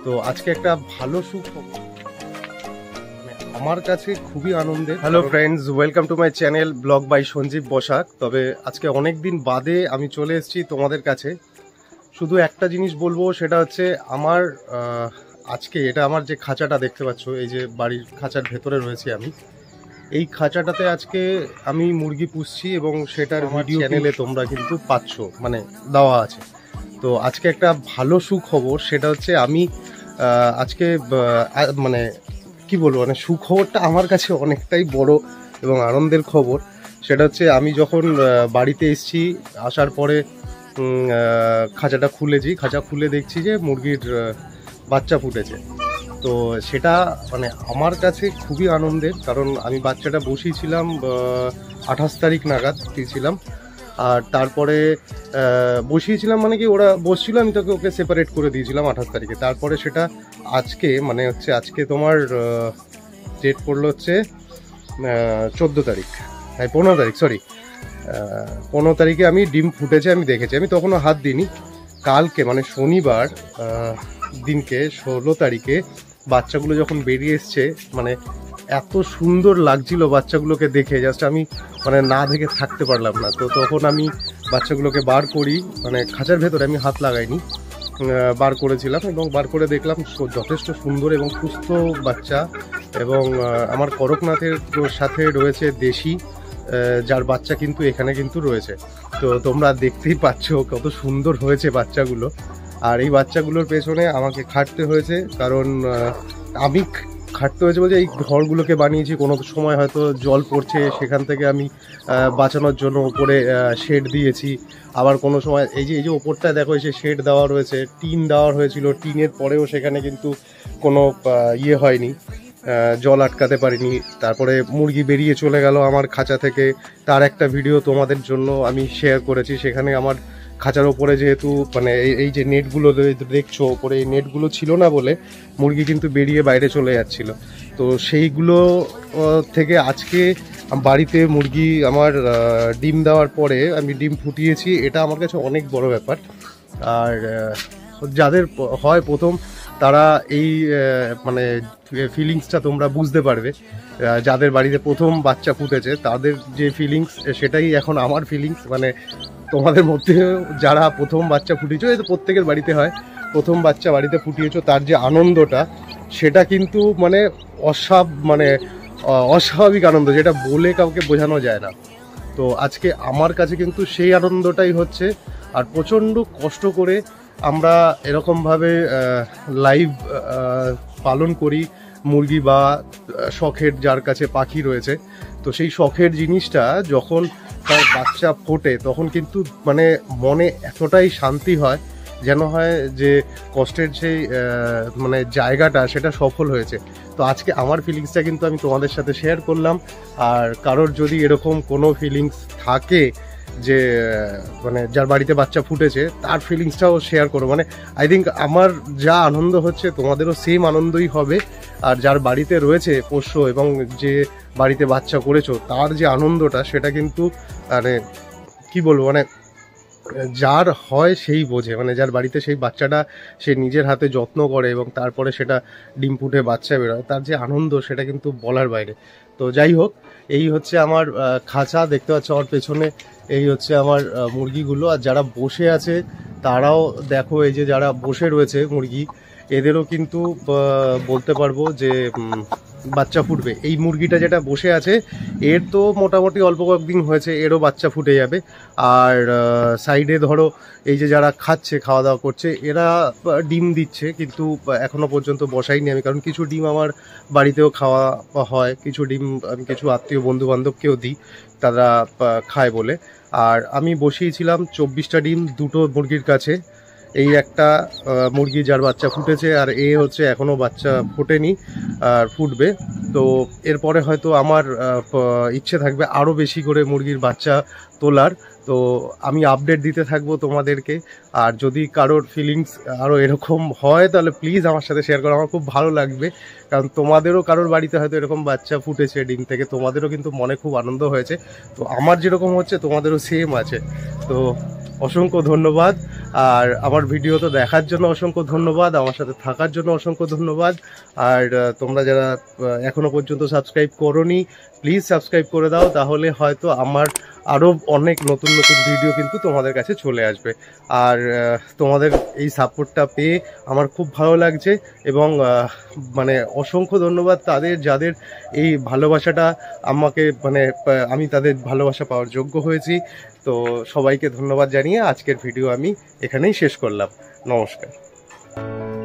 তো আজকে একটা ভালো সুখবর আমার কাছে খুবই আনন্দের। Hello friends, welcome to my channel blog by Sanjeev Basak. তবে আজকে অনেক দিন বাদে আমি চলে এসেছি তোমাদের কাছে। শুধু একটা জিনিস বলবো, সেটা হচ্ছে আমার আজকে এটা আমার যে খাঁচাটা দেখতে পাচ্ছ, এই যে বাড়ির খাঁচার ভেতরে রয়েছে আমি, এই খাঁচাটাতে আজকে আমি মুরগি পুষছি এবং সেটার ভিডিও চ্যানেলে তোমরা কিন্তু পাচ্ছ, মানে দেওয়া আছে। তো আজকে একটা ভালো সুখবর, সেটা হচ্ছে আমি আজকে মানে কি বলবো, মানে সুখবরটা আমার কাছে অনেকটাই বড় এবং আনন্দের খবর। সেটা হচ্ছে আমি যখন বাড়িতে এসেছি, আসার পরে খাঁচাটা খুলেছি, খাঁচা খুলে দেখছি যে মুরগির বাচ্চা ফুটেছে। তো সেটা মানে আমার কাছে খুবই আনন্দের, কারণ আমি বাচ্চাটা বসিয়েছিলাম 28 তারিখ নাগাদ দিয়েছিলাম। আর তারপরে বসিয়েছিলাম মানে কি, ওরা বসছিল, আমি তোকে ওকে সেপারেট করে দিয়েছিলাম 28 তারিখে। তারপরে সেটা আজকে মানে হচ্ছে আজকে তোমার ডেট পড়লো হচ্ছে 14 তারিখ, হ্যাঁ 15 তারিখ, সরি 15 তারিখে আমি ডিম ফুটেছে আমি দেখেছি। আমি তখনও হাত দিইনি। কালকে মানে শনিবার দিনকে 16 তারিখে বাচ্চাগুলো যখন বেরিয়ে এসছে, মানে এত সুন্দর লাগছিল বাচ্চাগুলোকে দেখে, জাস্ট আমি মানে না দেখে থাকতে পারলাম না। তো তখন আমি বাচ্চাগুলোকে বার করি, মানে খাঁচার ভেতরে আমি হাত লাগাইনি, বার করেছিলাম এবং বার করে দেখলাম যথেষ্ট সুন্দর এবং সুস্থ বাচ্চা। এবং আমার করকনাথের সাথে রয়েছে দেশি, যার বাচ্চা কিন্তু এখানে কিন্তু রয়েছে। তো তোমরা দেখতেই পাচ্ছ কত সুন্দর হয়েছে বাচ্চাগুলো। আর এই বাচ্চাগুলোর পেছনে আমাকে খাটতে হয়েছে, কারণ আমি খাটতে হয়েছে বলছে এই ঘরগুলোকে বানিয়েছি, কোনো সময় হয়তো জল পড়ছে, সেখান থেকে আমি বাঁচানোর জন্য উপরে শেড দিয়েছি। আবার কোনো সময় এই যে ওপরটায় দেখো এসে শেড দেওয়া রয়েছে, টিন দেওয়া হয়েছিল, টিনের পরেও সেখানে কিন্তু কোনো ইয়ে হয়নি, জল আটকাতে পারিনি। তারপরে মুরগি বেরিয়ে চলে গেল আমার খাঁচা থেকে, তার একটা ভিডিও তোমাদের জন্য আমি শেয়ার করেছি। সেখানে আমার খাঁচার ওপরে যেহেতু মানে এই যে নেটগুলো দেখছো ওপরে, এই নেটগুলো ছিল না বলে মুরগি কিন্তু বেরিয়ে বাইরে চলে যাচ্ছিল। তো সেইগুলো থেকে আজকে বাড়িতে মুরগি আমার ডিম দেওয়ার পরে আমি ডিম ফুটিয়েছি, এটা আমার কাছে অনেক বড় ব্যাপার। আর যাদের হয় প্রথম, তারা এই মানে ফিলিংসটা তোমরা বুঝতে পারবে। যাদের বাড়িতে প্রথম বাচ্চা ফুটেছে তাদের যে ফিলিংস, সেটাই এখন আমার ফিলিংস। মানে তোমাদের মধ্যে যারা প্রথম বাচ্চা ফুটিয়েছো, এই তো প্রত্যেকের বাড়িতে হয়, প্রথম বাচ্চা বাড়িতে ফুটিয়েছো, তার যে আনন্দটা সেটা কিন্তু মানে অস্বাভাবিক আনন্দ, যেটা বলে কাউকে বোঝানো যায় না। তো আজকে আমার কাছে কিন্তু সেই আনন্দটাই হচ্ছে। আর প্রচণ্ড কষ্ট করে আমরা এরকমভাবে লাইভ পালন করি মুরগি, বা শখের যার কাছে পাখি রয়েছে, তো সেই শখের জিনিসটা যখন তার বাচ্চা ফোটে তখন কিন্তু মানে মনে এতটাই শান্তি হয়, যেন হয় যে কষ্টের সেই মানে জায়গাটা সেটা সফল হয়েছে। তো আজকে আমার ফিলিংসটা কিন্তু আমি তোমাদের সাথে শেয়ার করলাম। আর কারোর যদি এরকম কোনো ফিলিংস থাকে যে মানে যার বাড়িতে বাচ্চা ফুটেছে, তার ফিলিংসটাও শেয়ার করো। মানে আই থিঙ্ক আমার যা আনন্দ হচ্ছে তোমাদেরও সেম আনন্দই হবে। আর যার বাড়িতে রয়েছে পোষ্য এবং যে বাড়িতে বাচ্চা করেছো, তার যে আনন্দটা সেটা কিন্তু মানে কি বলবো, মানে যার হয় সেই বোঝে। মানে যার বাড়িতে সেই বাচ্চাটা সে নিজের হাতে যত্ন করে এবং তারপরে সেটা ডিম ফুটে বাচ্চা বেরোয়, তার যে আনন্দ সেটা কিন্তু বলার বাইরে। তো যাই হোক, এই হচ্ছে আমার খাঁচা, দেখতে পাচ্ছ আমার পেছনে, এই হচ্ছে আমার মুরগিগুলো। আর যারা বসে আছে তারাও দেখো, এই যে যারা বসে রয়েছে মুরগি, এদেরও কিন্তু বলতে পারবো যে বাচ্চা ফুটবে। এই মুরগিটা যেটা বসে আছে, এর তো মোটামুটি অল্প কয়েকদিন হয়েছে, এরও বাচ্চা ফুটে যাবে। আর সাইডে ধরো এই যে যারা খাচ্ছে, খাওয়া দাওয়া করছে, এরা ডিম দিচ্ছে, কিন্তু এখনো পর্যন্ত বসাইনি আমি, কারণ কিছু ডিম আমার বাড়িতেও খাওয়া হয়, কিছু ডিম আমি কিছু আত্মীয় বন্ধু বান্ধবকেও দিই, তারা খায় বলে। আর আমি বসিয়েছিলাম 24টা ডিম দুটো মুরগির কাছে। এই একটা মুরগি যার বাচ্চা ফুটেছে, আর এ হচ্ছে এখনো বাচ্চা ফোটেনি আর ফুটবে। তো এরপরে হয়তো আমার ইচ্ছে থাকবে আরও বেশি করে মুরগির বাচ্চা তোলার। তো আমি আপডেট দিতে থাকবো তোমাদেরকে। আর যদি কারোর ফিলিংস আরও এরকম হয় তাহলে প্লিজ আমার সাথে শেয়ার করো, আমার খুব ভালো লাগবে। কারণ তোমাদেরও কারোর বাড়িতে হয়তো এরকম বাচ্চা ফুটেছে ডিম থেকে, তোমাদেরও কিন্তু মনে খুব আনন্দ হয়েছে। তো আমার যেরকম হচ্ছে তোমাদেরও সেম আছে। তো অসংখ্য ধন্যবাদ। আর আমার ভিডিও তো দেখার জন্য অসংখ্য ধন্যবাদ, আমার সাথে থাকার জন্য অসংখ্য ধন্যবাদ। আর তোমরা যারা এখনো পর্যন্ত সাবস্ক্রাইব করোনি প্লিজ সাবস্ক্রাইব করে দাও, তাহলে হয়তো আমার আরও অনেক নতুন নতুন ভিডিও কিন্তু তোমাদের কাছে চলে আসবে। আর তোমাদের এই সাপোর্টটা পেয়ে আমার খুব ভালো লাগছে, এবং মানে অসংখ্য ধন্যবাদ তাদের যাদের এই ভালোবাসাটা আমাকে মানে আমি তাদের ভালোবাসা পাওয়ার যোগ্য হয়েছি। তো সবাইকে ধন্যবাদ জানিয়ে আজকের ভিডিও আমি এখানেই শেষ করলাম। নমস্কার।